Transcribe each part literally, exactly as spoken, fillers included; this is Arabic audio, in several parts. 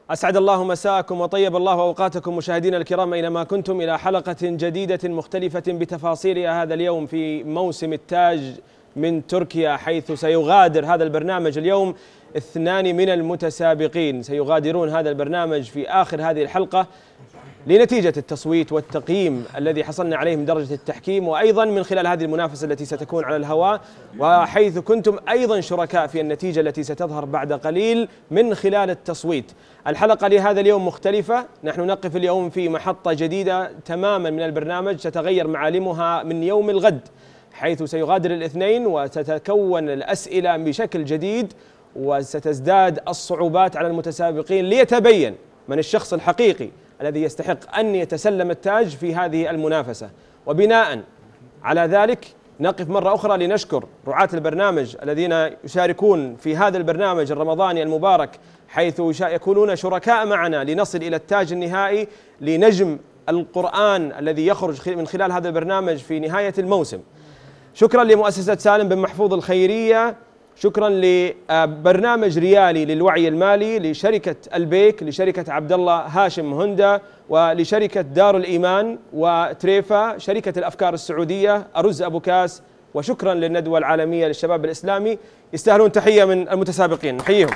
أسعد الله مساءكم وطيب الله أوقاتكم مشاهدينا الكرام أينما كنتم إلى حلقة جديدة مختلفة بتفاصيلها هذا اليوم في موسم التاج من تركيا، حيث سيغادر هذا البرنامج اليوم اثنان من المتسابقين، سيغادرون هذا البرنامج في آخر هذه الحلقة لنتيجة التصويت والتقييم الذي حصلنا عليه من درجة التحكيم، وأيضا من خلال هذه المنافسة التي ستكون على الهواء، وحيث كنتم أيضا شركاء في النتيجة التي ستظهر بعد قليل من خلال التصويت. الحلقة لهذا اليوم مختلفة، نحن نقف اليوم في محطة جديدة تماما من البرنامج تتغير معالمها من يوم الغد، حيث سيغادر الاثنين وستتكون الأسئلة بشكل جديد وستزداد الصعوبات على المتسابقين ليتبين من الشخص الحقيقي الذي يستحق أن يتسلم التاج في هذه المنافسة. وبناء على ذلك نقف مرة أخرى لنشكر رعاة البرنامج الذين يشاركون في هذا البرنامج الرمضاني المبارك، حيث يكونون شركاء معنا لنصل إلى التاج النهائي لنجم القرآن الذي يخرج من خلال هذا البرنامج في نهاية الموسم. شكرا لمؤسسة سالم بن محفوظ الخيرية، شكرا لبرنامج ريالي للوعي المالي، لشركة البيك، لشركة عبد الله هاشم هوندا، ولشركة دار الإيمان وتريفا، شركة الأفكار السعودية، أرز أبو كاس، وشكرا للندوة العالمية للشباب الإسلامي. يستاهلون تحية من المتسابقين، نحييهم.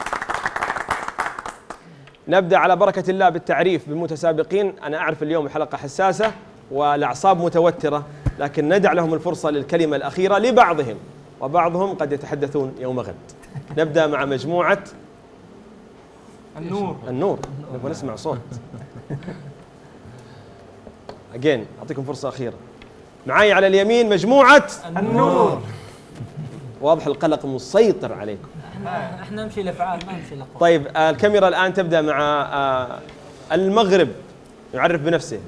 نبدأ على بركة الله بالتعريف بالمتسابقين. أنا أعرف اليوم الحلقة حساسة والأعصاب متوترة، لكن ندع لهم الفرصة للكلمة الأخيرة لبعضهم، وبعضهم قد يتحدثون يوم غد. نبدأ مع مجموعة النور. النور نبغى نسمع صوت. أجين أعطيكم فرصة أخيرة. معاي على اليمين مجموعة النور. واضح القلق مسيطر عليكم. احنا احنا نمشي الافعال ما نمشي الاقوال. طيب آه الكاميرا الآن تبدأ مع آه المغرب، يعرف بنفسه.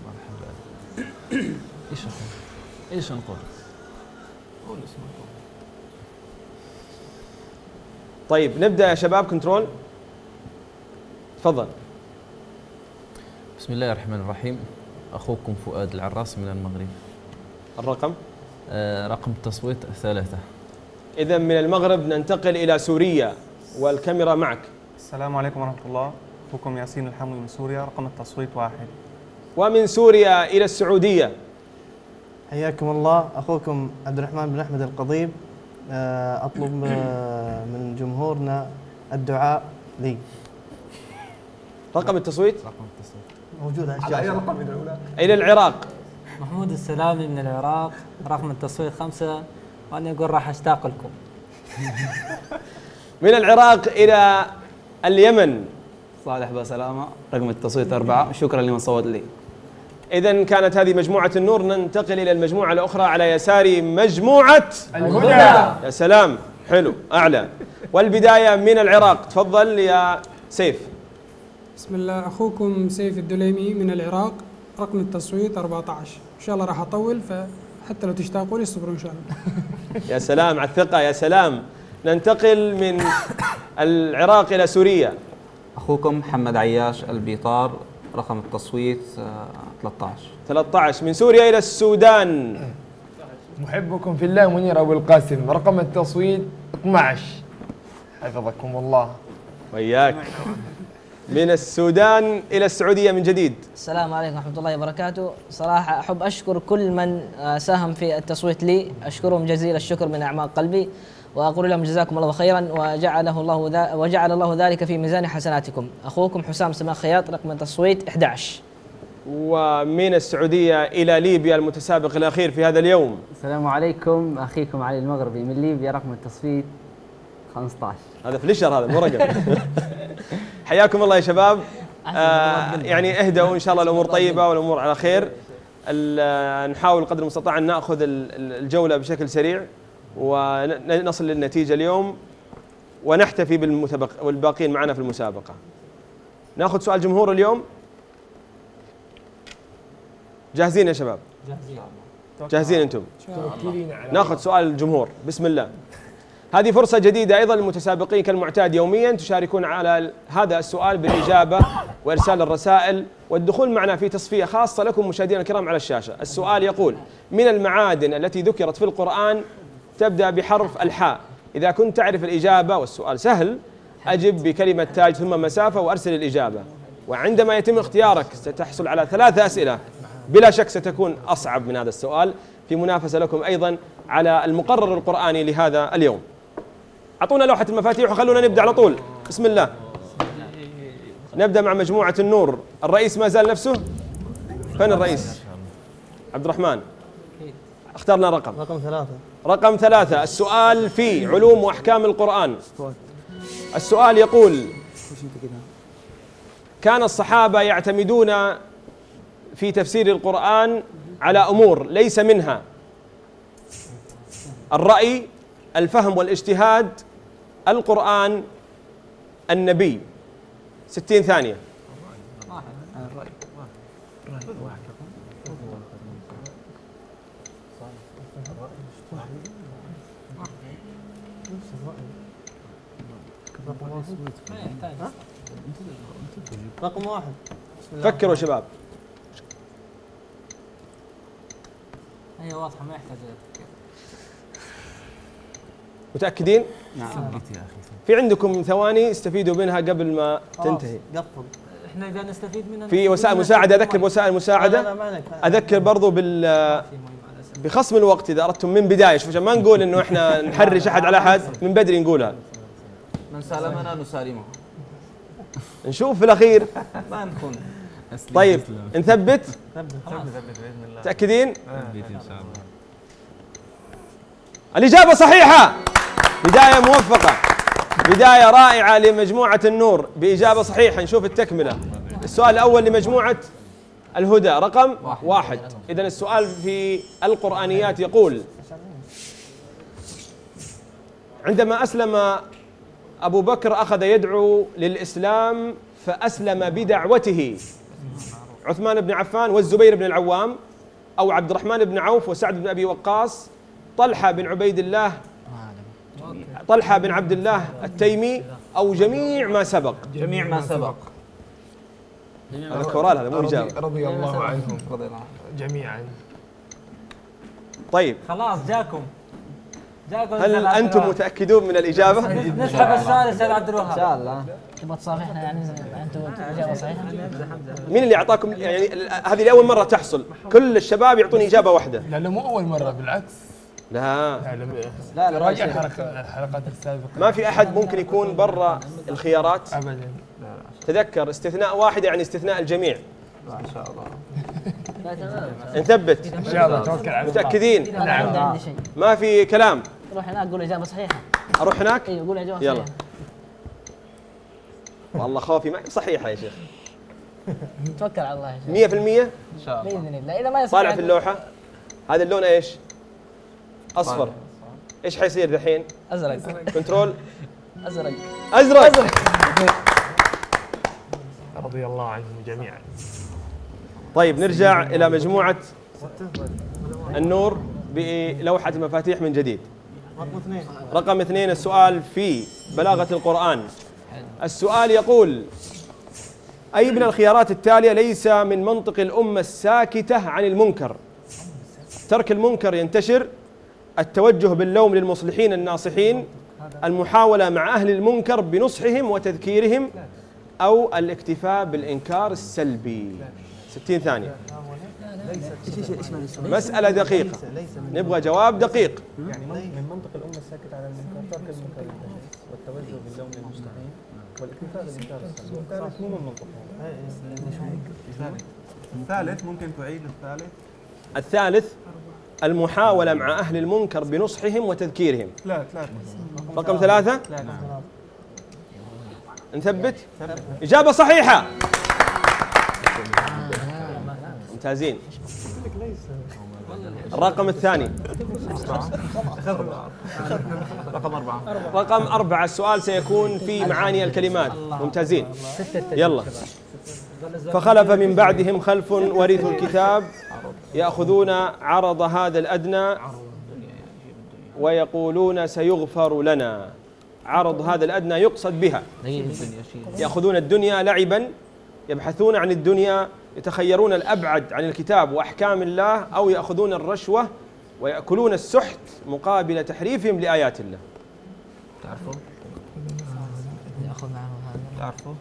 ايش ايش نقول؟ قول اسمه. طيب نبدأ يا شباب. كنترول تفضل. بسم الله الرحمن الرحيم. أخوكم فؤاد العراس من المغرب. الرقم آه رقم التصويت ثلاثة. إذا من المغرب ننتقل إلى سوريا، والكاميرا معك. السلام عليكم ورحمة الله، أخوكم ياسين الحموي من سوريا، رقم التصويت واحد. ومن سوريا إلى السعودية. حياكم الله، أخوكم عبد الرحمن بن أحمد القضيب. أطلب من جمهورنا الدعاء لي. رقم التصويت رقم التصويت موجود على على أي الشاشة. رقم من الأولى؟ إلى العراق. محمود السلامي من العراق، رقم التصويت خمسة، وأنا أقول راح أشتاق لكم. من العراق إلى اليمن. صالح بسلامة، رقم التصويت أربعة، شكرا لمن صوت لي. إذن كانت هذه مجموعة النور. ننتقل إلى المجموعة الأخرى على يساري، مجموعة الهدى. يا سلام، حلو، أعلى. والبداية من العراق، تفضل يا سيف. بسم الله، أخوكم سيف الدليمي من العراق، رقم التصويت أربعة عشر. إن شاء الله راح أطول، فحتى لو تشتاقوا لي اصبروا إن شاء الله. يا سلام على الثقة، يا سلام. ننتقل من العراق إلى سوريا. أخوكم محمد عياش البيطار، رقم التصويت ثلاثة عشر. ثلاثة عشر. من سوريا إلى السودان. محبكم في الله منير أبو القاسم، رقم التصويت اثني عشر. حفظكم الله. وياك. من السودان إلى السعودية من جديد. السلام عليكم ورحمة الله وبركاته. صراحة أحب أشكر كل من ساهم في التصويت لي، أشكرهم جزيل الشكر من أعماق قلبي، وأقول لهم جزاكم الله خيرا، وجعله الله ذا وجعل الله ذلك في ميزان حسناتكم. أخوكم حسام سماح خياط، رقم التصويت أحد عشر. ومن السعودية إلى ليبيا المتسابق الأخير في هذا اليوم. السلام عليكم، أخيكم علي المغربي من ليبيا، رقم التصويت خمسة عشر. هذا فليشر، هذا مو رقم. حياكم الله يا شباب. آه يعني اهدوا إن شاء الله، الأمور طيبة والأمور على خير. نحاول قدر المستطاع أن نأخذ الجولة بشكل سريع ونصل للنتيجة اليوم، ونحتفي بالمتبق والباقين معنا في المسابقة. ناخذ سؤال جمهور اليوم. جاهزين يا شباب؟ جاهزين. جاهزين أنتم؟ ناخذ سؤال الجمهور، بسم الله. هذه فرصة جديدة أيضا للمتسابقين كالمعتاد، يوميا تشاركون على هذا السؤال بالإجابة وإرسال الرسائل والدخول معنا في تصفية خاصة لكم مشاهدينا الكرام على الشاشة. السؤال يقول: من المعادن التي ذكرت في القرآن تبدأ بحرف الحاء؟ إذا كنت تعرف الإجابة والسؤال سهل أجب بكلمة تاج ثم مسافة وأرسل الإجابة. وعندما يتم اختيارك ستحصل على ثلاثة أسئلة بلا شك ستكون أصعب من هذا السؤال، في منافسة لكم أيضا على المقرر القرآني لهذا اليوم. أعطونا لوحة المفاتيح وخلونا نبدأ على طول. بسم الله. نبدأ مع مجموعة النور. الرئيس ما زال نفسه؟ فين الرئيس؟ عبد الرحمن. اخترنا رقم رقم ثلاثة. رقم ثلاثة. السؤال في علوم وأحكام القرآن. السؤال يقول: كان الصحابة يعتمدون في تفسير القرآن على أمور ليس منها الرأي، الفهم والاجتهاد، القرآن، النبي. ستين ثانية. رقم واحد. فكروا شباب. هي واضحة ما يحتاج تفكير. متأكدين؟ نعم. في عندكم ثواني استفيدوا منها قبل ما تنتهي. قفل. احنا اذا نستفيد منها في وسائل مساعدة. أذكر بوسائل مساعدة. أذكر برضو بال بخصم الوقت إذا أردتم من بداية. شوف عشان ما نقول إنه إحنا نحرج أحد على أحد، من بدري نقولها. من سالمنا نسالمه. نشوف في الأخير. ما نكون. طيب نثبت. ثبت باذن الله. متأكدين؟ الإجابة صحيحة. بداية موفقة، بداية رائعة لمجموعة النور بإجابة صحيحة. نشوف التكملة. السؤال الأول لمجموعة الهدى رقم واحد. إذن السؤال في القرآنيات يقول: عندما أسلم أبو بكر أخذ يدعو للإسلام فأسلم بدعوته عثمان بن عفان والزبير بن العوام، أو عبد الرحمن بن عوف وسعد بن أبي وقاص، طلحة بن عبيد الله، طلحة بن عبد الله التيمي، أو جميع ما سبق؟ جميع ما سبق. هذا كورال، هذا مو إجابة. رضي الله عنهم جميعا. طيب خلاص جاكم جاكم. هل أنتم متأكدون من الإجابة؟ نسحب السؤال أستاذ عبد الوهاب. إن شاء الله. تبغى تصافحنا يعني أنتم إجابة صحيحة؟ مين اللي أعطاكم يعني هذه لأول مرة تحصل؟ كل الشباب يعطون إجابة واحدة. لا لا مو أول مرة، بالعكس. لا لا لا راجع الحلقات السابقة. ما في أحد ممكن يكون برا الخيارات أبدا. تذكر استثناء واحد يعني استثناء الجميع. ان شاء الله. نثبت ان شاء الله. توكل على الله. متأكدين؟ أنا عندي عندي شيء. ما في كلام. روح هناك قول إجابة صحيحة. أروح هناك؟ ايوه قول إجابة يلا. صحيحة. والله خوفي ما صحيحة يا شيخ. توكل على الله يا شيخ. مية في المية؟ ان شاء الله. بإذن الله. إذا ما يصير طالع في اللوحة. هذا اللون ايش؟ أصفر. ايش حيصير دحين؟ أزرق. كنترول أزرق. أزرق. أزرق. رضي الله عنهم جميعا. طيب نرجع إلى مجموعة النور بلوحة المفاتيح من جديد. رقم اثنين. رقم اثنين. السؤال في بلاغة القرآن. السؤال يقول: أي من الخيارات التالية ليس من منطق الأمة الساكتة عن المنكر؟ ترك المنكر ينتشر، التوجه باللوم للمصلحين الناصحين، المحاولة مع أهل المنكر بنصحهم وتذكيرهم، أو الاكتفاء بالإنكار السلبي. ستين ثانية. مسألة دقيقة، نبغى جواب دقيق. يعني من منطق الأمة الساكتة عن المنكر ترك المنكر والتوجه باللوم للمصلحين والاكتفاء بالإنكار السلبي. الثالث مو من منطقهم. الثالث ممكن تعيد الثالث. الثالث المحاولة مع أهل المنكر بنصحهم وتذكيرهم. لا ثلاثة. رقم ثلاثة. ثلاثة. نثبت. إجابة صحيحة. ممتازين. الرقم الثاني. رقم أربعة. رقم أربعة. السؤال سيكون في معاني الكلمات. ممتازين. يلا. فخلف من بعدهم خلف ورثوا الكتاب يأخذون عرض هذا الأدنى ويقولون سيغفر لنا. عرض هذا الأدنى يقصد بها يأخذون الدنيا لعبا، يبحثون عن الدنيا، يتخيرون الأبعد عن الكتاب وأحكام الله، أو يأخذون الرشوة ويأكلون السحت مقابل تحريفهم لآيات الله. تعرفوا؟ ناخذ معه هذا. تعرفه؟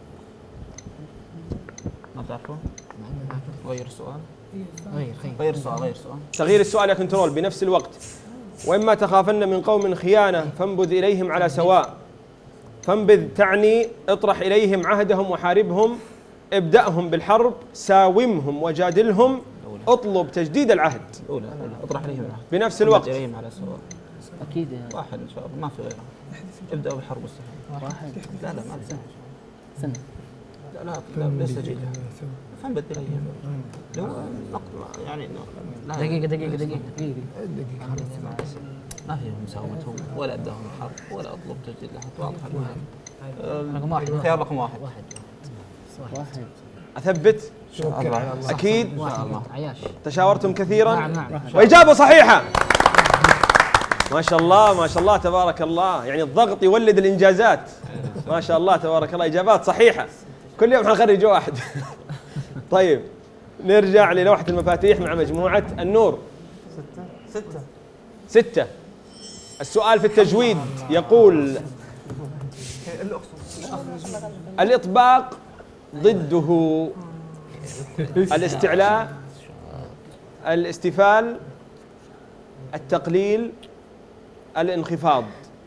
ما تعرفه؟ غير السؤال. غير غير السؤال غير السؤال. تغيير السؤال يا كنترول بنفس الوقت. وإما تخافن من قوم خيانة فانبذ إليهم على سواء. فانبذ تعني اطرح إليهم عهدهم وحاربهم، ابدأهم بالحرب، ساومهم وجادلهم، اطلب تجديد العهد. الأولى اطرح إليهم العهد بنفس الوقت. فانبذ إليهم على سواء. اكيد واحد ان شاء الله ما في غيره. ابدأوا بالحرب والسلام. واحد. لا لا ما في. سنة. لا لا لا ليس جيدا. فانبذ إليهم. لو نقطة يعني لا دقيقة دقيقة دقيقة دقيقة. ما فيهم مساومتهم ولا ابداهم الحرب ولا اطلب تجديد العهد. واضح المهم. رقم واحد. خيار رقم واحد. واحد. واحد. أثبت؟ الله. أكيد؟ واحد. عياش. تشاورتم كثيرا؟ نعم نعم. وإجابة صحيحة. ما شاء الله ما شاء الله تبارك الله، يعني الضغط يولد الإنجازات. ما شاء الله تبارك الله، إجابات صحيحة. كل يوم حنخرج واحد. طيب نرجع للوحة المفاتيح مع مجموعة النور. ستة ستة ستة. السؤال في التجويد يقول الإطباق ضده الاستعلاء، الاستفال، التقليل، الانخفاض.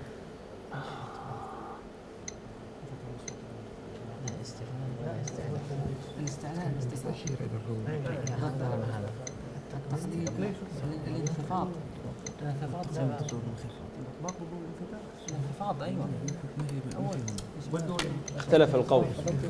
الانخفاض. الانخفاض الانخفاض ايوه. اختلف القول.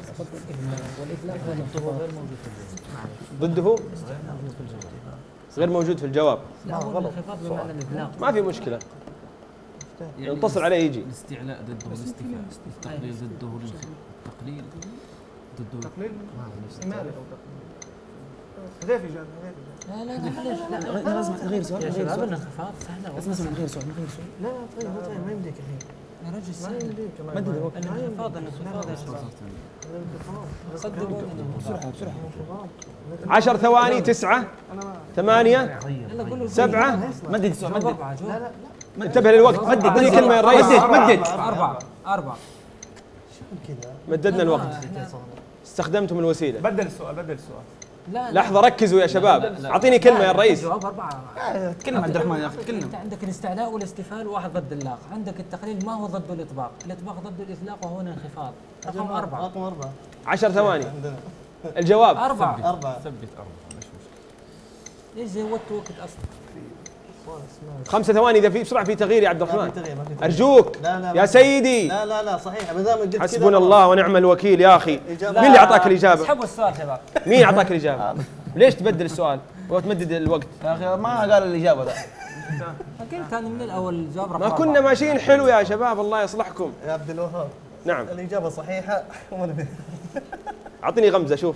ضده غير موجود في الجواب. لا هو الانخفاض بمعنى الابلاغ. ما في مشكلة، يتصل عليه يجي. الاستعلاء ضده الاستفاء، التقليل ضده التقليل ضده تقليل إمالة أو تقليل. غير في جانب غير. لا لا معلش لا لا لازم غير سؤال. يا شباب الانخفاض سهلة. بس اسمع غير سؤال غير سؤال. لا لا طيب ما طيب ما يمديك الحين. يا رجل ما سهل. يمديك. مدد الوقت. الانخفاض الانخفاض يا شباب. صدقوني بسرعة بسرعة. عشر ثواني. تسعة، ثمانية، سبعة. مدد السؤال مدد. لا لا انتبه للوقت. مدد. اعطيني كلمة يا الرئيس. مدد. أربعة أربعة. مددنا الوقت. استخدمتم الوسيلة. بدل السؤال بدل السؤال. لا لحظة ركزوا يا شباب. أعطيني كلمة يا الرئيس. جواب أربعة. تكلم عبد الرحمن يا اخي تكلم. أنت عندك الاستعلاء والاستفال وواحد ضد اللاق، عندك التقليل ما هو ضد الإطباق، الإطباق ضد الإطلاق وهو الانخفاض. رقم أربعة. رقم أربعة. عشر ثواني. الجواب أربعة. أربعة. ثبت أربعة. ليش زودت وقت أصلا؟ خمسة ثواني. إذا في بسرعة في تغيير يا عبد لا في الرحمن. تغيير ما في تغيير. أرجوك لا لا يا ما- سيدي. لا لا لا صحيح ما دام قلت كذا حسبنا خلاص. الله ونعم الوكيل يا أخي. إجابة. مين اللي أعطاك الإجابة؟ اسحبوا السؤال شباب. مين أعطاك الإجابة؟ ليش تبدل السؤال وتمدد الوقت؟ يا اخي ما قال الاجابه ده. قلت أنا من الأول الجواب رقم ما كنا أربعة. ماشيين حلو يا شباب، الله يصلحكم. يا عبد الوهاب نعم. الإجابة صحيحة وأنا به. أعطيني غمزة شوف.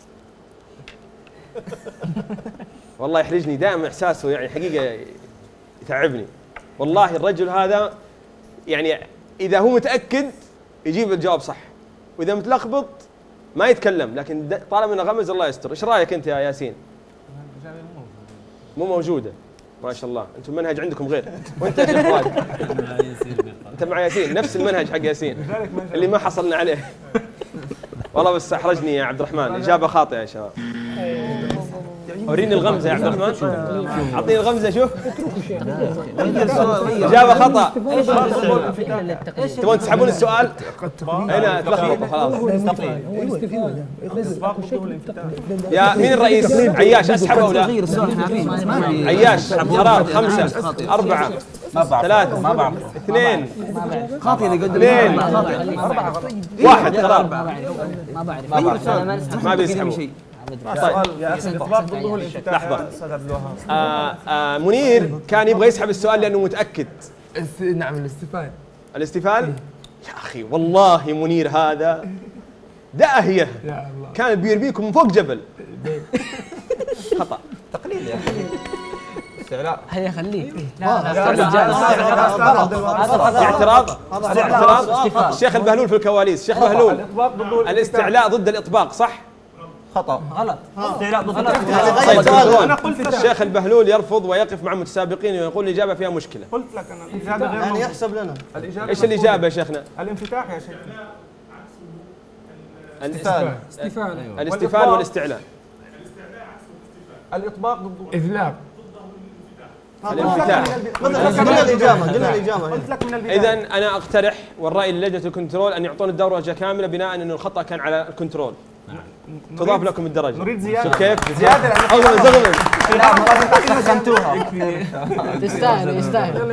والله يحرجني دائما إحساسه، يعني حقيقة يتعبني. والله الرجل هذا يعني إذا هو متأكد يجيب الجواب صح، وإذا متلخبط ما يتكلم، لكن د- طالما انه غمز الله يستر. ايش رايك انت يا ياسين؟ مو موجوده. ما شاء الله انتم المنهج عندكم غير. وانت يا شيخ فؤاد انت مع ياسين نفس المنهج حق ياسين اللي ما حصلنا عليه. والله بس احرجني يا عبد الرحمن. اجابه خاطئه يا شباب. وريني الغمزه يا عبد الرحمن. اعطيني الغمزه شوف. اجابه خطا. تبون تسحبون السؤال؟ هنا تلخبطوا خلاص. يا مين الرئيس؟ عياش اسحب او لا؟ عياش قرار. خمسة أربعة ثلاثة ما بعرف اثنين خاطي اللي قدام اثنين واحد قرار. ما بعرف ما بعرف ما بيسحبوا. سؤال يا اخي الاطباق ضده الانفتاح. لحظة. استاذ عبد الوهاب. آه آه منير كان يبغى يسحب السؤال لأنه متأكد. الس- نعم الاستفال. الاستفال يا أخي والله منير هذا داهية. يا الله. كان بيرميكم من فوق جبل. خطأ. تقليل يا اخي استعلاء. هيا خليه. لا اعتراض اعتراض الشيخ البهلول في الكواليس. الشيخ بهلول الاطباق ضده الاستعلاء ضد الإطباق صح؟ خطا غلط. استعلاء ضد طيب دكتور، الشيخ البهلول يرفض ويقف مع المتسابقين ويقول الإجابة فيها مشكلة. قلت لك انا الاجابه غير يعني موجودة. يحسب لنا. الاجابه إيش الإجابة يا شيخنا؟ الانفتاح يا شيخ. الاستفال استفال الاستفال والاستعلاء. الإطباق ضد إذلاق. الانفتاح. قلنا الإجابة قلنا الإجابة. قلت لك من البداية. إذا أنا أقترح والرأي للجنة الكنترول أن يعطون الدرجة كاملة بناء أن الخطأ كان على الكنترول. تضاف لكم الدرجة. نريد زيادة. شوف كيف؟ زيادة لأن أغلب زغلل. تستاهل يستاهل.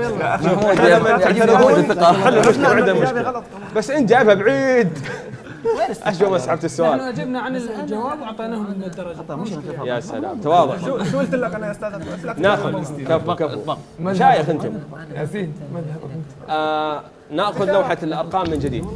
حلوا المشكلة عندنا مشكلة. بس أنت جايبها بعيد. أشجو ما سحبت السؤال. احنا اجبنا عن الجواب واعطيناهم الدرجه. يا سلام تواضع. شو قلت لك أنا يا أستاذ؟ ناخذ كفو كفو. شايخ أنتم. ياسين مذهبك أنت. آه ناخذ لوحة الأرقام من جديد.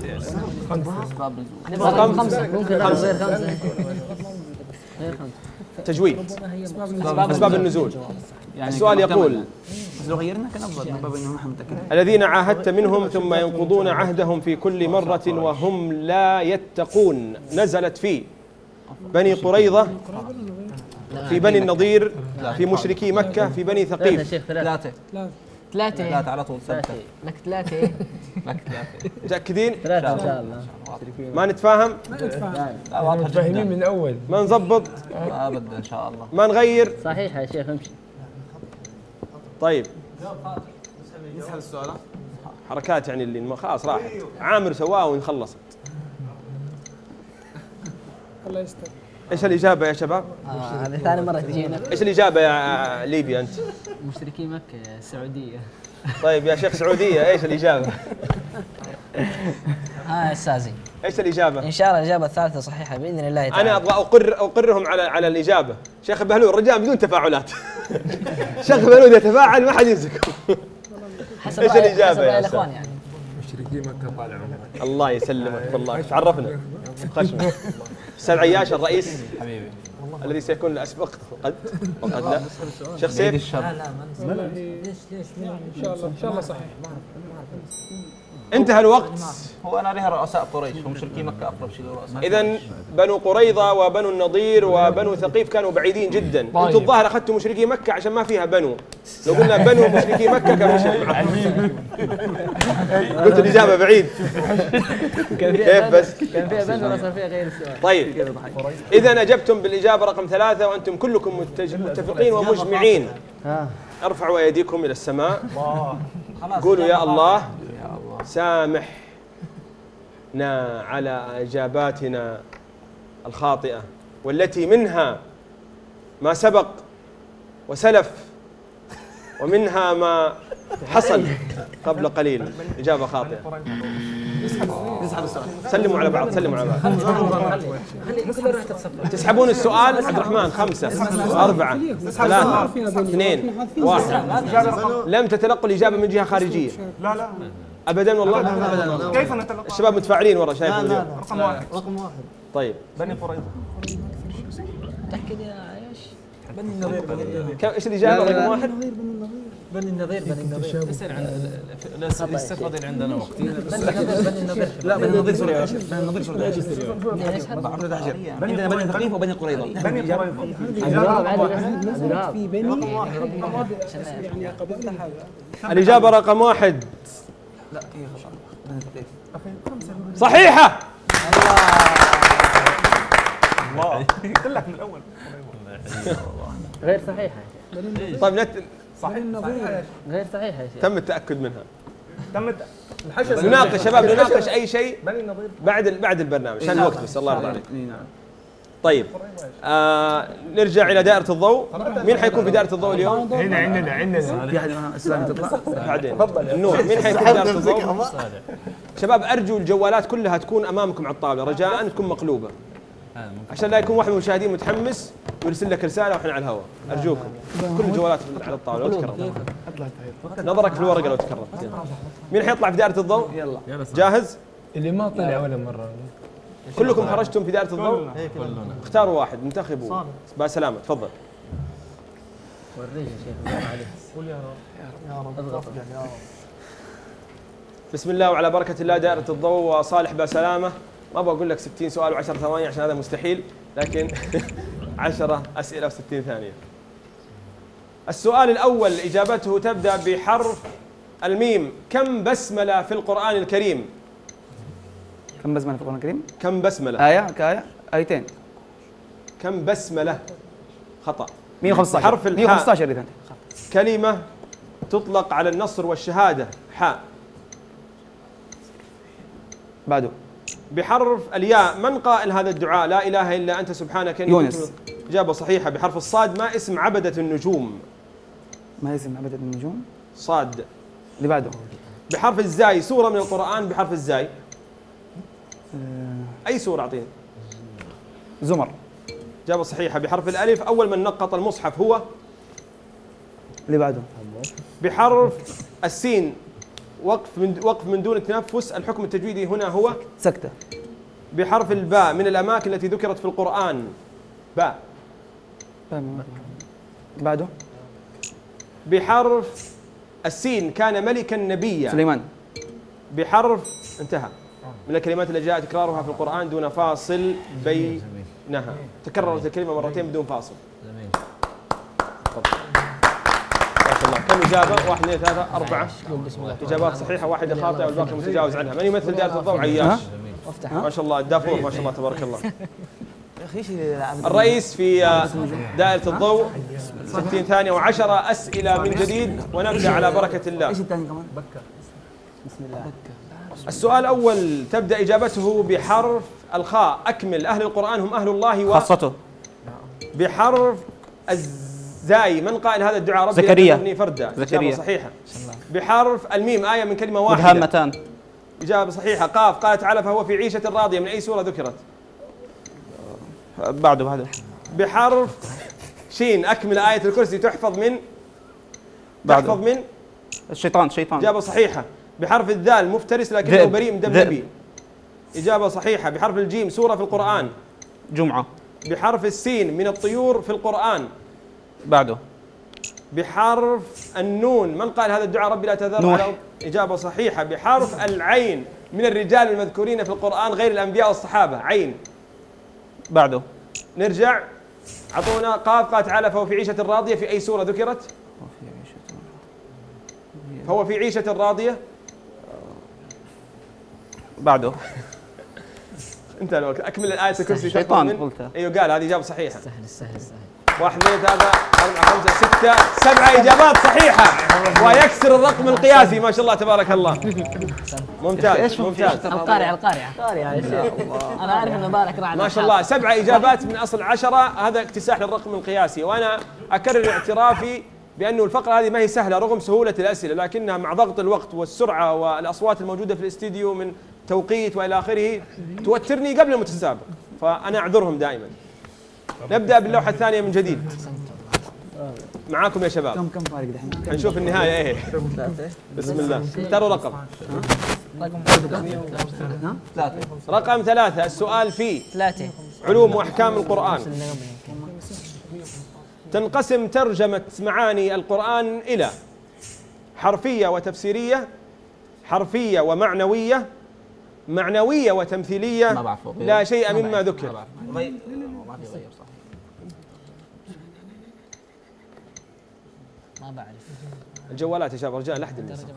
رقم خمسة ممكن خمسة. غير خمسة. غير خمسة. تجويد. أسباب النزول. السؤال يقول بس لو غيرنا كان افضل من باب انه نحن متاكدين. الذين عاهدت منهم ثم ينقضون عهدهم في كل مرة وهم لا يتقون نزلت في بني قريظة، في بني النضير، في مشركي مكة، في بني ثقيف. ثلاثة ثلاثة ثلاثة على طول ثلاثة. لك ثلاثة إيه؟ لك ثلاثة. متأكدين؟ ثلاثة إن شاء الله. ما نتفاهم؟ لا واضحة متفاهمين جدا. من الأول. ما نظبط؟ ابدا ان شاء الله. ما نغير؟ صحيح يا شيخ امشي. طيب نسحب السؤال. حركات يعني اللي خلاص راحت، عامر سواه ونخلصت. الله يستر. ايش الإجابة يا شباب؟ هذه ثاني مرة تجينا. ايش الإجابة يا ليبيا أنت؟ مشتركي مكة السعودية. طيب يا شيخ سعودية ايش الإجابة؟ ها يا استاذي. ايش الإجابة؟ ان شاء الله الاجابة الثالثة صحيحة باذن الله تعالى. أنا أبغى أقر أقرهم على على الإجابة. شيخ بهلول الرجال بدون تفاعلات. شيخ بهلول يتفاعل ما حد يمسكه. حسب ايش رأي- الإجابة حسب يا رأي أستاذ؟ الاخوان يعني. مشركي مكة طالعوا. الله يسلمك والله عرفنا خشمة. أستاذ عياش الرئيس حبيبي الذي سيكون الأسبق قد وقد لا. شيخ سيف لا لا ما نسمع. ليش ليش ان شاء الله ان شاء الله صحيح. انتهى الوقت. هو انا عليها رؤساء قريش ومشركي مكة اقرب شيء لرؤساء. إذا بنو قريظة وبنو النضير وبنو ثقيف كانوا بعيدين جدا. أنتم الظاهر أخذتوا مشركي مكة عشان ما فيها بنو. لو قلنا بنو مشركي مكة كان مشرك معكم. قلت الإجابة بعيد. كيف بس؟ كان فيها بند ولا صار فيها غير السؤال. طيب إذا أجبتم بالإجابة رقم ثلاثة وأنتم كلكم متج- متفقين ومجمعين. ارفعوا أيديكم إلى السماء. قولوا يا الله سامحنا على إجاباتنا الخاطئة والتي منها ما سبق وسلف ومنها ما حصل قبل قليل. إجابة خاطئة. سلموا على بعض سلموا على بعض. تسحبون السؤال عبد الرحمن. خمسة أربعة ثلاثة اثنين واحد. لم تتلقوا الإجابة من جهة خارجية. لا لا أبدا والله. كيف نتلقى؟ الشباب متفاعلين ورا شايفهم لا اليوم. لا رقم واحد رقم واحد. طيب بني قريظة. متأكد يا عياش؟ بني النظير بني النظير كم ايش الإجابة رقم واحد؟ بني النظير بني النظير. اسال عن الاستفاضه اللي عندنا وقت. بني النظير بني النظير. لا بني النظير سوريا. بني النظير سوريا. عندنا بني ثقيف وبني قريظة. بني قريظة. في بني يعني قبلتها الإجابة رقم واحد لا هي خطأ. بني ثقيف. صحيحة. الله قلت لك من الأول. غير صحيحة. طيب نت... صحيح صحيح. غير صحيحة يا شيخ. تم التأكد منها. تمت الحشد. نناقش شباب نناقش أي شيء بني النظير. بعد ال- بعد البرنامج عشان الوقت بس الله يرضى عليك. اي نعم. طيب آه نرجع إلى دائرة الضوء. مين حيكون في دائرة الضوء اليوم؟ هنا عندنا عندنا. في احد معنا اسلامي تطلع؟ بعدين النور. مين حيكون في دائرة الضوء؟ شباب أرجو الجوالات كلها تكون أمامكم على الطاولة رجاء تكون مقلوبة عشان لا يكون واحد من المشاهدين متحمس ويرسل لك رسالة وإحنا على الهواء. أرجوكم كل الجوالات على الطاولة لو تكرم نظرك في الورقة لو تكرم. مين حيطلع في دائرة الضوء؟ يلا جاهز؟ اللي ما طلع ولا مرة. كلكم خرجتم في دائرة الضوء؟ اختاروا واحد انتخبوا. بسلامة تفضل. وريش يا شيخ الله عليك. قول يا رب. اضغط. بسم الله وعلى بركة الله. دائرة الضوء وصالح بسلامة. ما ابغى اقول لك ستين سؤال وعشر ثواني عشان هذا مستحيل لكن عشرة أسئلة وستين ثانية. السؤال الأول إجابته تبدأ بحرف الميم. كم بسملة في القرآن الكريم؟ كم بسملة في القرآن الكريم؟ كم بسملة؟ آية كآية آيتين. كم بسملة؟ خطأ. مية وخمسة عشر. حرف الحاء مية وخمسة عشر إذا. كلمة تطلق على النصر والشهادة. حاء. بعده. بحرف الياء من قائل هذا الدعاء؟ لا إله إلا أنت سبحانك إني كنت. يونس. إجابة صحيحة. بحرف الصاد ما اسم عبدة النجوم؟ ما اسم عبدة النجوم؟ صاد. اللي بعده. بحرف الزاي سورة من القرآن بحرف الزاي. أي سورة أعطيني؟ زمر. إجابة صحيحة. بحرف الألف أول من نقط المصحف هو؟ اللي بعده. بحرف السين وقف من وقف من دون التنفس الحكم التجويدي هنا هو؟ سكتة. بحرف الباء من الأماكن التي ذكرت في القرآن. باء. بعده. بحرف السين كان ملكا نبيا. سليمان. بحرف انتهى. من الكلمات التي جاء تكرارها في القرآن دون فاصل بينها. تكررت الكلمة مرتين بدون فاصل. جميل. ما شاء الله. كم إجابة؟ واحد اثنين ثلاثة أربعة إجابات صحيحة، واحدة خاطئة والباقي متجاوز عنها. من يمثل دائرة الضوء؟ عياش. ما شاء الله. الدافور ما شاء الله تبارك الله. الرئيس في دائرة الضوء ستين ثانية وعشرة أسئلة من جديد ونبدأ على بركة الله. ايش الثاني كمان؟ بسم الله. السؤال الأول تبدأ إجابته بحرف الخاء. أكمل. أهل القرآن هم أهل الله و خاصته. بحرف الزاي من قائل هذا الدعاء؟ ربي زكريا. لا فردا. زكريا. إجابة صحيحة. بحرف الميم آية من كلمة واحدة. مدهامتان. إجابة صحيحة. قاف قال تعالى فهو في عيشة راضية من أي سورة ذكرت؟ بعده بعده. بحرف شين أكمل. آية الكرسي تحفظ من؟ بعده. تحفظ من؟ الشيطان. شيطان. إجابة صحيحة. بحرف الذال مفترس لكنه ذئب. بريء من دم ذئب. نبي. إجابة صحيحة. بحرف الجيم سورة في القرآن. جمعة. بحرف السين من الطيور في القرآن. بعده. بحرف النون من قال هذا الدعاء؟ ربي لا تذر نوح. على إجابة صحيحة. بحرف العين من الرجال المذكورين في القرآن غير الأنبياء والصحابة. عين. بعده. نرجع. أعطونا. قاف قال تعالى فهو في عيشة راضية في أي سورة ذكرت؟ فهو في عيشة راضية. بعده. انت لو اكمل الآية الكرسي. شيطان قلتها. ايوه قال هذه إجابة صحيحة. سهل سهل سهل. واحد اثنين ثلاثة أربعة خمسة ستة سبعة إجابات صحيحة ويكسر الرقم القياسي ما شاء الله تبارك الله. ممتاز ممتاز. القارعة القارعة. القارعة يا شيخ. أنا أعرف إنه بالك راح. ما شاء الله. سبعة إجابات من أصل عشرة. هذا اكتساح للرقم القياسي. وأنا أكرر اعترافي بأنه الفقرة هذه ما هي سهلة رغم سهولة الأسئلة، لكنها مع ضغط الوقت والسرعة والأصوات الموجودة في الاستديو من توقيت وإلى آخره توترني قبل المتسابق، فأنا أعذرهم دائما. نبدأ باللوحة الثانية من جديد. معاكم يا شباب. كم كم فارق دحين؟ هنشوف النهاية إيه. بسم الله. اختاروا رقم. رقم ثلاثة. السؤال فيه ثلاثة. علوم وأحكام القرآن. تنقسم ترجمة معاني القرآن إلى حرفية وتفسيرية، حرفية ومعنوية، معنوية وتمثيلية، لا شيء مما ذكر. ما بعرف. الجوالات يا شباب رجال لحد ما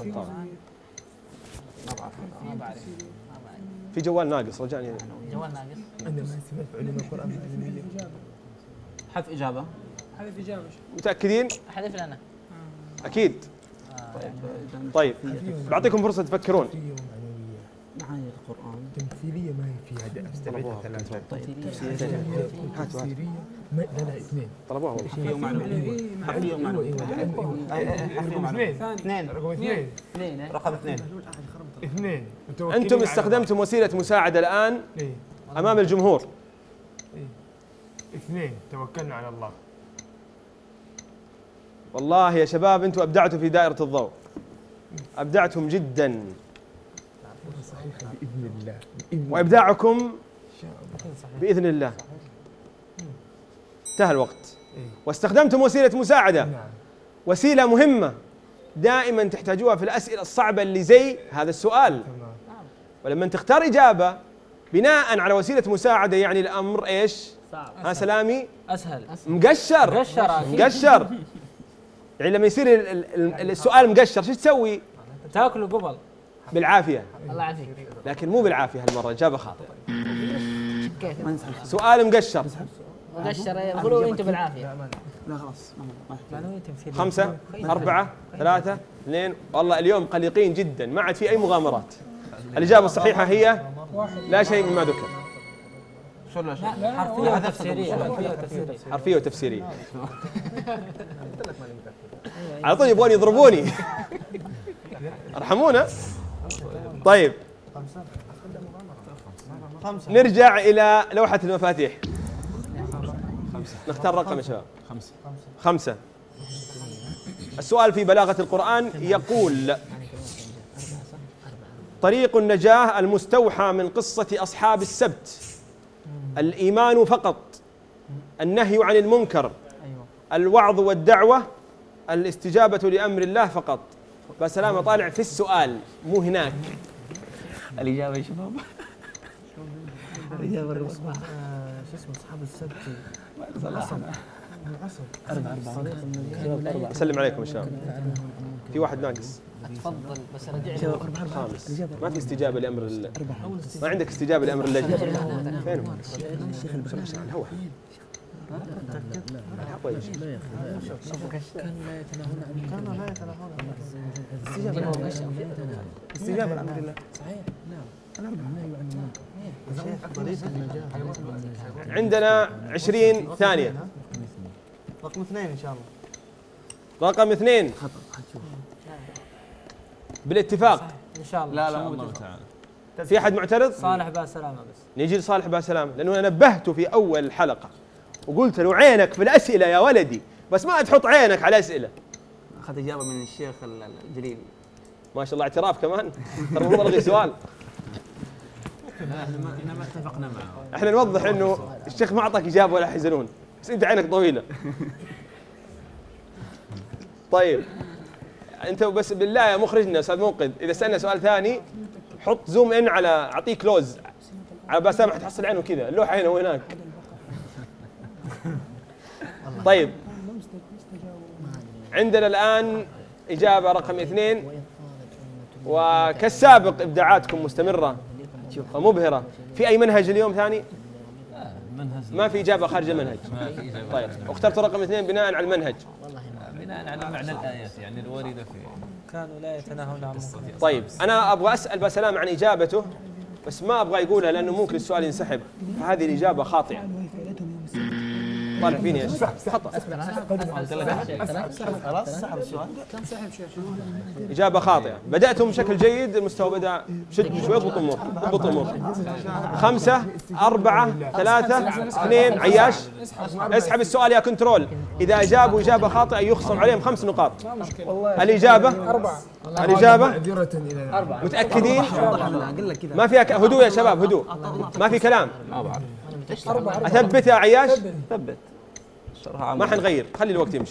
بعرف. في جوال ناقص رجال. جوال ناقص. أنا ما سمعت علوم القرآن. حذف إجابة. حذف إجابة. متأكدين؟ حذف لنا. أكيد. طيب بعطيكم فرصة تفكرون. معاني القرآن تمثيلية ما هي فيها دأب استبعدها ثلاثة. تفسيرية. هاتوا هاتوا. لا لا اثنين. طلبوها والله. حرفية ومعنوية. حرفية ومعنوية. اثنين. رقم اثنين. اثنين. رقم اثنين. اثنين. أنتم استخدمتم وسيلة مساعدة الآن أمام الجمهور. اثنين. توكلنا على الله. والله يا شباب أنتم أبدعتوا في دائرة الضوء. أبدعتم جدا. صحيحة بإذن الله. وإبداعكم بإذن الله. انتهى الوقت. واستخدمتم وسيلة مساعدة. وسيلة مهمة دائما تحتاجوها في الأسئلة الصعبة اللي زي هذا السؤال. ولما تختار إجابة بناء على وسيلة مساعدة يعني الأمر إيش؟ ها سلامي؟ أسهل. مقشر. مقشر. مقشر. يعني لما يصير السؤال مقشر شو تسوي؟ تاكله قبل. بالعافية، الله يعافيك. لكن مو بالعافية هالمرة، إجابة خاطئة. سؤال مقشر. مقشر يقولوا أنتم بالعافية. لا خلاص خمسة، أربعة، ثلاثة، اثنين، والله اليوم قلقين جدا، ما عاد في أي مغامرات. الإجابة الصحيحة هي لا شيء مما ذكر. حرفية وتفسيرية. حرفية وتفسيرية. حرفية وتفسيرية. على طول يبغون يضربوني. ارحمونا. طيب نرجع إلى لوحة المفاتيح. نختار رقم يا شباب. خمسة. خمسة. السؤال في بلاغة القرآن يقول: طريق النجاة المستوحى من قصة أصحاب السبت الإيمان فقط، النهي عن المنكر، الوعظ والدعوة، الاستجابة لأمر الله فقط. بسلامة طالع في السؤال مو هناك. الإجابة يا شباب. الإجابة رقم شو اسمه أصحاب السبت أسلم عليكم يا شباب. في واحد ناقص. تفضل بس رجع خامس. ما في استجابة لأمر ال... ما عندك استجابة لأمر اللجنة. فين هو؟ الهوى. كانوا لا يتناهون عن استجابة لأمر الله. صحيح. نعم. عندنا عشرين ثانية. رقم اثنين إن شاء الله. رقم اثنين بالاتفاق. إن شاء الله. لا لا مو تعالى. في أحد معترض؟ صالح باسلامة بس. نجي لصالح باسلامة لأنه أنا نبهته في أول الحلقة وقلت له عينك في الأسئلة يا ولدي، بس ما تحط عينك على أسئلة. أخذ إجابة من الشيخ الجليل. ما شاء الله اعتراف كمان. ترى المفروض ألغي سؤال. لا احنا ما احنا ما اتفقنا معه. احنا نوضح انه الشيخ ما اعطاك اجابه ولا يحزنون، بس انت عينك طويله. طيب انت بس بالله يا مخرجنا استاذ منقذ، اذا سالنا سؤال ثاني حط زوم ان على اعطيه كلوز على بسامح تحصل عينه كذا، اللوحه هنا وهناك. طيب عندنا الان اجابه رقم اثنين، وكالسابق ابداعاتكم مستمره ومبهرة. في أي منهج اليوم ثاني؟ ما في إجابة خارج المنهج. طيب اخترت رقم اثنين بناء على المنهج. بناء على معنى الآيات يعني الواردة في كانوا لا يتناهون عن منكر. طيب أنا أبغى أسأل بسلام عن إجابته، بس ما أبغى يقولها لأنه ممكن السؤال ينسحب، فهذه الإجابة خاطئة. طالع فيني يا شيخ. خطأ. خلاص سحب السؤال. كم سحب شيخ؟ إجابة خاطئة. بدأتم بشكل جيد، المستوى بدأ شد شوي. اضبط أمورك، اضبط أمورك. خمسة، أربعة، ثلاثة، اثنين. عياش اسحب السؤال يا كنترول. إذا أجابوا إجابة خاطئة يخصم عليهم خمس نقاط. الإجابة أربعة. الإجابة أربعة. متأكدين؟ ما فيها ك... هدوء يا شباب، هدوء. ما في كلام. أربعة. أثبت يا عياش؟ ثبت. ما حنغير، خلي الوقت يمشي.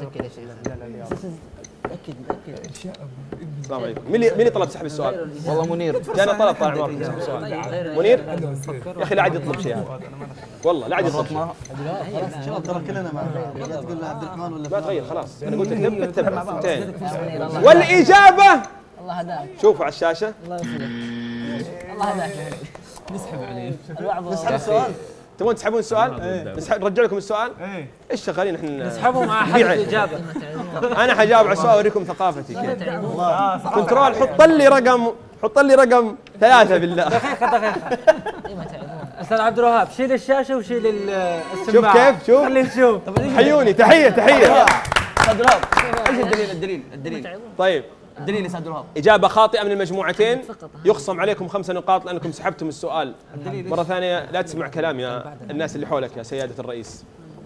السلام عليكم. مين اللي مين اللي طلب سحب السؤال؟ والله منير. جانا طلب طال عمرك سحب السؤال. منير؟ يا أخي لا عاد يطلب شيء هذا. والله لا عاد يطلب شيء. شباب ترى كلنا مع لا تقول عبد الرحمن ولا ما تغير خلاص، أنا قلت لك ثبت ثبت انتهينا. والإجابة الله هداك. شوفوا على الشاشة. الله يوفقك. الله هداك. نسحب عليه. الوعظ. نسحب السؤال. تبون تسحبون السؤال؟ نسحب نرجع لكم السؤال؟ ايش شغالين احنا؟ نسحبوا مع حد الإجابة. انا حجاوب على السؤال اوريكم ثقافتي كيف. كنترول حط لي رقم، حط لي رقم ثلاثة بالله. دقيقة دقيقة. أستاذ عبد الوهاب شيل الشاشة وشيل السماعة. شوف كيف شوف. خلي نشوف. حيوني تحية تحية. استاذ الوهاب ايش الدليل الدليل الدليل طيب الدليل يا استاذ الوهاب. إجابة خاطئة من المجموعتين يخصم عليكم خمسة نقاط لأنكم سحبتم السؤال. مرة ثانية لا تسمع كلام يا الناس اللي حولك يا سيادة الرئيس.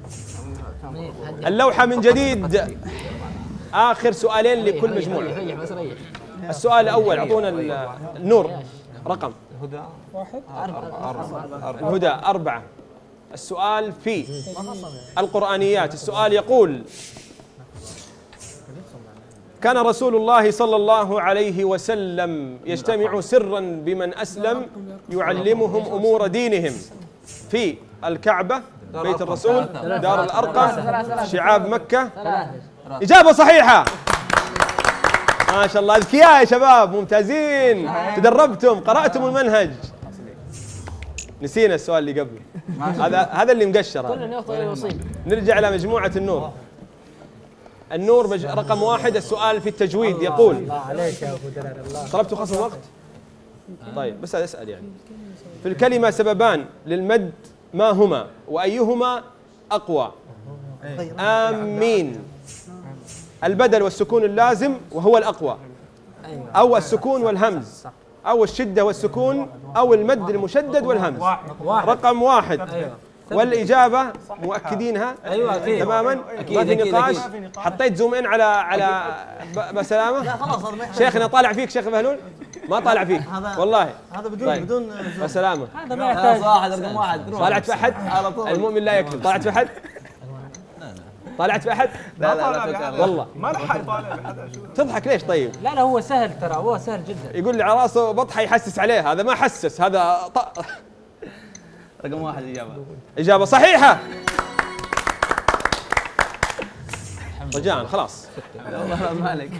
اللوحة من جديد، آخر سؤالين لكل مجموعة. السؤال الأول أعطونا النور رقم. الهدى واحد. الهدى أربعة. السؤال في القرآنيات. السؤال يقول: كان رسول الله صلى الله عليه وسلم يجتمع سرا بمن أسلم يعلمهم أمور دينهم في الكعبة، بيت الرسول، دار الأرقم، شعاب مكة. إجابة صحيحة. ما شاء الله اذكياء يا شباب ممتازين، تدربتم قرأتم المنهج. نسينا السؤال اللي قبله، هذا هذا اللي مقشر. كل يخطئ ويصيب. نرجع إلى مجموعة النور. النور مج... رقم واحد، السؤال في التجويد يقول. الله عليك يا ابو دلال الله. طلبتوا خصم وقت؟ طيب بس اسال يعني. في الكلمة سببان للمد ما هما وأيهما أقوى؟ آمين. البدل والسكون اللازم وهو الأقوى، أو السكون والهمز، أو الشدة والسكون، أو المد المشدد والهمز. رقم واحد. والإجابة مؤكدينها؟ ايوه اكيد تماما. ما في نقاش. حطيت زوم ان على على بسلامة. لا خلاص شيخنا طالع فيك شيخ بهلول؟ ما طالع فيك والله. هذا بدون طيب. بدون بسلامة. هذا ما يحتاج واحد رقم واحد. طالعت في أحد؟ المؤمن لا يكذب. طالعت في أحد؟ طالعت في أحد؟ لا لا لا والله ما لحق يطالع بحد. تضحك ليش طيب؟ لا لا هو سهل ترى، هو سهل جدا. يقول لي على راسه بطحه يحسس عليه، هذا ما حسس، هذا ط... رقم واحد إجابة. إجابة صحيحة. رجاء خلاص. والله ما عليك.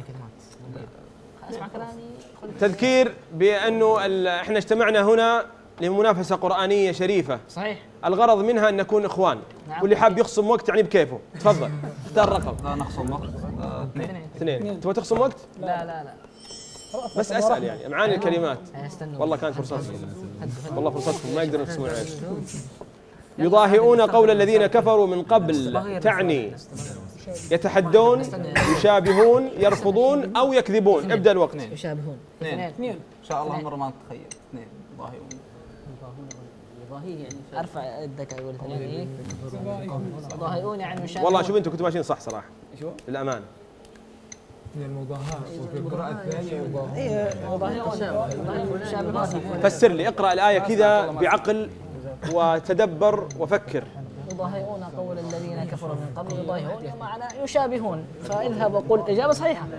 اسمع كلامي. تذكير بأنه ال... احنا اجتمعنا هنا لمنافسة قرآنية شريفة. صحيح. الغرض منها أن نكون إخوان. نعم. واللي حاب يخصم وقت يعني بكيفه. تفضل اختار رقم. لا نخصم وقت. اثنين. اثنين. تبغى تخصم وقت؟ لا لا لا. بس أسأل يعني معاني الكلمات. استنوا. والله كانت فرصتكم. والله فرصتكم ما يقدرون يقسمون عليك. يضاهئون قول الذين كفروا من قبل تعني يتحدون، يشابهون، يرفضون أو يكذبون. ابدأ الوقت. يشابهون. اثنين. اثنين. إن شاء الله مرة ما تتخيل. اثنين. ضاهئون. يضاهي يعني ارفع يدك اقول اثنين. يضاهئون يعني يشابهون. والله شوف انتم كنتوا ماشيين صح صراحة. للأمانة. المضاهاة وفي القراءة الثانية يضاهئون يشابهون. فسر لي، اقرأ الآية كذا بعقل وتدبر وفكر. يضاهئون قول الذين كفروا من قبل. يضاهئون معنى يشابهون، فاذهب وقل إجابة صحيحة.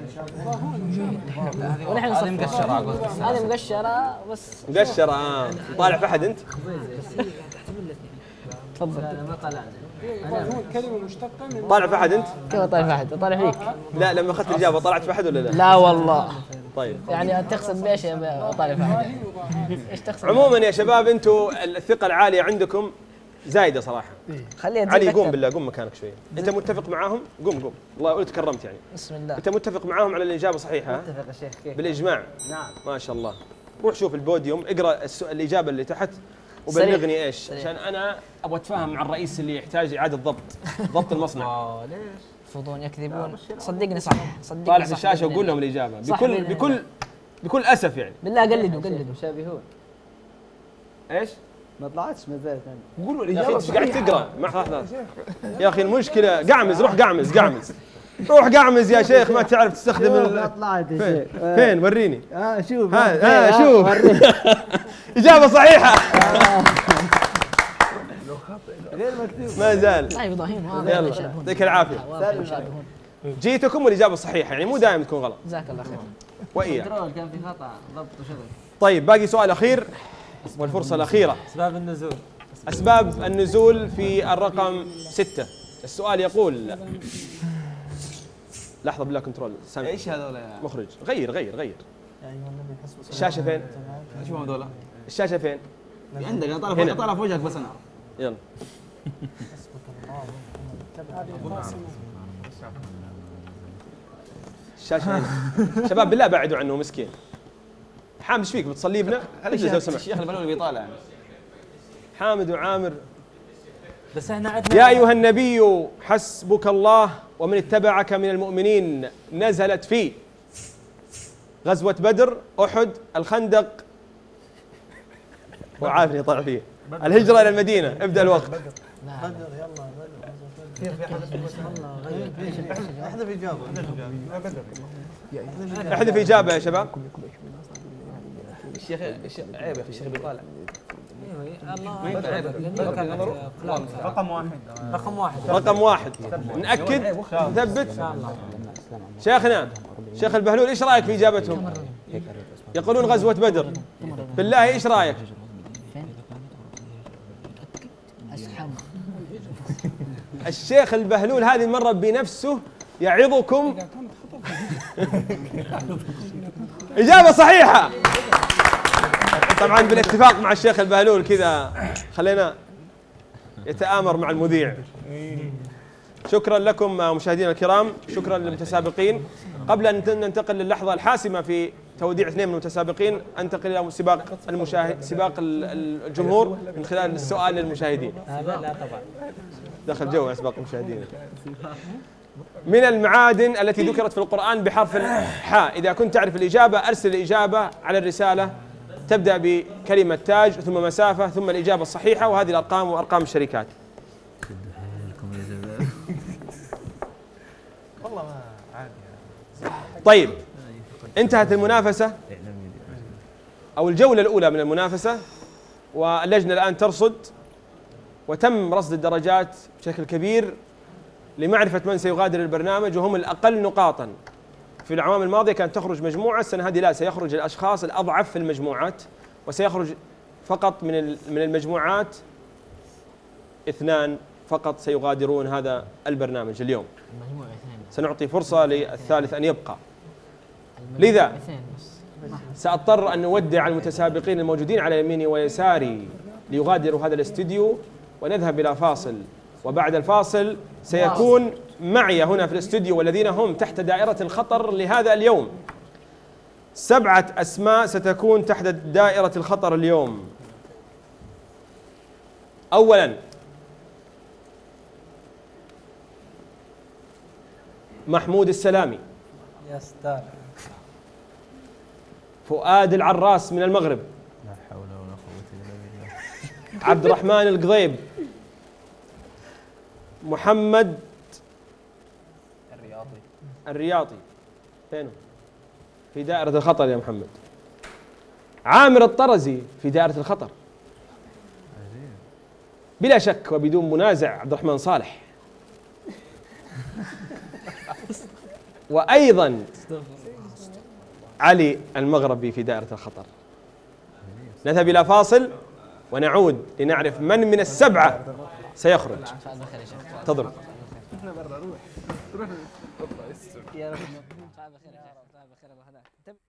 ونحن هذه مقشرة. هذه مقشرة بس. مقشرة. آه. طالع في أحد أنت؟ تفضل. ما طلعنا. يضاهئون كلمة مشتقة من طالع في أحد أنت؟ كيف طالع في أحد؟ طالع فيك؟ لا لما أخذت الإجابة طلعت في أحد ولا لا؟ لا والله. طيب. يعني تقصد بإيش يا طالع في أحد؟ إيش تقصد؟ عموما يا شباب أنتم الثقة العالية عندكم زايدة صراحة. خليها علي قوم بالله، قوم مكانك شوية. أنت متفق معاهم؟ قوم قوم. الله يقول تكرمت يعني. بسم الله. أنت متفق معاهم على الإجابة صحيحة؟ اتفق يا شيخ كيف؟ بالإجماع. نعم. ما شاء الله. روح شوف البوديوم، اقرأ السؤال الإجابة اللي تحت وبلغني ايش، عشان انا ابغى اتفاهم مع الرئيس اللي يحتاج اعاده ضبط ضبط المصنع. اه ليش؟ يرفضون يكذبون. صدقني صح. صدقني طالع في صح الشاشه بإذن وقول الله. لهم الاجابه صح بكل بإذن بكل الله. بكل اسف يعني. بالله قلدوا قلدوا. يشابهون. ايش؟ ما طلعتش ما زالت. قولوا الاجابه. ايش قاعد تقرا؟ ما لحظه يا اخي المشكله. قعمز، روح قعمز قعمز روح قعمز يا شيخ. ما تعرف تستخدم ما ال... طلعت يا فين؟ شيخ. فين وريني. اه شوف. ها ها شوف. اجابه صحيحه. غير مكتوب. ما زال. لا يضاهون. يلا يعطيك العافيه. يشابهون. جيتكم والاجابه الصحيحه يعني، مو دائما تكون غلط. جزاك الله خير. واياك. كنترول كان في خطا ضبط وشغل. طيب باقي سؤال اخير والفرصه الاخيره. اسباب النزول. اسباب النزول في الرقم ستة. السؤال يقول لحظه بالله كنترول سامي. ايش هذول يا مخرج غير غير غير الشاشه فين؟ ايش هم هذول؟ الشاشه فين؟ عندك انا طالع هنا. طالع في وجهك بس انا. يلا الشاشه هنا. شباب بالله بعدوا عنه مسكين. حامد ايش فيك بتصلي بنا؟ اجلس لو سمحت. الشيخ البلولي بيطالع. حامد وعامر. بس احنا عندنا يا أيها النبي حسبك الله ومن اتبعك من المؤمنين نزلت في غزوة بدر، أحد، الخندق، وعافني طلع فيه الهجرة إلى المدينة. ابدأ الوقت. بدر يلا كيف احذف اجابه. احذف إجابة يا شباب. الشيخ الشيخ عيب يا اخي الشيخ بيطالع. رقم واحد. رقم واحد. رقم واحد. نأكد نثبت. شيخنا شيخ البهلول ايش رايك في اجابتهم؟ يقولون غزوة بدر. بالله ايش رايك؟ الشيخ البهلول هذه المرة بنفسه يعظكم إجابة صحيحة. طبعا بالاتفاق مع الشيخ البهلول كذا خلينا يتآمر مع المذيع. شكرا لكم مشاهدينا الكرام، شكرا للمتسابقين. قبل أن ننتقل للحظة الحاسمة في توديع اثنين من المتسابقين، انتقل إلى سباق المشاهد سباق الجمهور من خلال السؤال للمشاهدين. لا لا طبعا. دخل جو سباق المشاهدين. من المعادن التي ذكرت في القرآن بحرف الحاء؟ إذا كنت تعرف الإجابة أرسل الإجابة على الرسالة، تبدأ بكلمة تاج ثم مسافة ثم الإجابة الصحيحة، وهذه الأرقام وأرقام الشركات. والله ما عادي. طيب، انتهت المنافسة أو الجولة الأولى من المنافسة، واللجنة الآن ترصد، وتم رصد الدرجات بشكل كبير لمعرفة من سيغادر البرنامج وهم الأقل نقاطا. في الأعوام الماضية كانت تخرج مجموعة، السنة هذه لا، سيخرج الأشخاص الأضعف في المجموعات، وسيخرج فقط من من المجموعات اثنان فقط سيغادرون هذا البرنامج اليوم. سنعطي فرصة للثالث أن يبقى. لذا سأضطر أن نودع المتسابقين الموجودين على يميني ويساري ليغادروا هذا الاستديو، ونذهب إلى فاصل، وبعد الفاصل سيكون معي هنا في الاستوديو والذين هم تحت دائرة الخطر لهذا اليوم سبعة أسماء ستكون تحت دائرة الخطر اليوم. أولا محمود السلامي، يا ستار. فؤاد العراس من المغرب، لا حول ولا قوة إلا بالله. عبد الرحمن القضيب، محمد الرياضي الرياضي فينه؟ في دائرة الخطر يا محمد. عامر الطرزي في دائرة الخطر بلا شك وبدون منازع. عبد الرحمن صالح، وأيضا علي المغربي في دائرة الخطر. نذهب إلى فاصل ونعود لنعرف من من السبعة سيخرج. تضرب